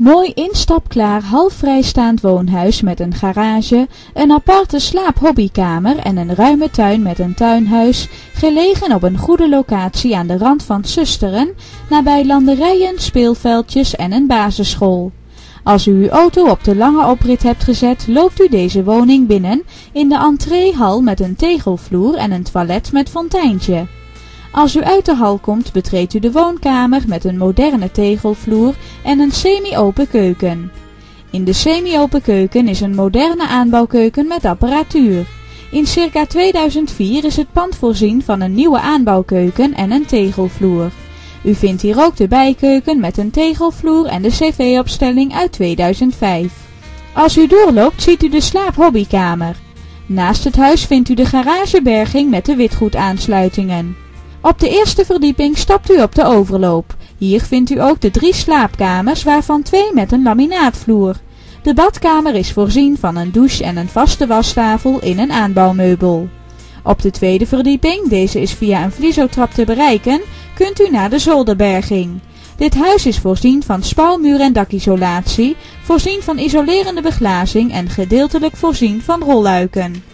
Mooi instapklaar half vrijstaand woonhuis met een garage, een aparte slaaphobbykamer en een ruime tuin met een tuinhuis, gelegen op een goede locatie aan de rand van Susteren, nabij landerijen, speelveldjes en een basisschool. Als u uw auto op de lange oprit hebt gezet, loopt u deze woning binnen in de entreehal met een tegelvloer en een toilet met fonteintje. Als u uit de hal komt, betreedt u de woonkamer met een moderne tegelvloer en een semi-open keuken. In de semi-open keuken is een moderne aanbouwkeuken met apparatuur. In circa 2004 is het pand voorzien van een nieuwe aanbouwkeuken en een tegelvloer. U vindt hier ook de bijkeuken met een tegelvloer en de cv-opstelling uit 2005. Als u doorloopt ziet u de slaaphobbykamer. Naast het huis vindt u de garageberging met de witgoedaansluitingen. Op de eerste verdieping stapt u op de overloop. Hier vindt u ook de 3 slaapkamers, waarvan 2 met een laminaatvloer. De badkamer is voorzien van een douche en een vaste wastafel in een aanbouwmeubel. Op de tweede verdieping, deze is via een vliezotrap te bereiken, kunt u naar de zolderberging. Dit huis is voorzien van spouwmuur en dakisolatie, voorzien van isolerende beglazing en gedeeltelijk voorzien van rolluiken.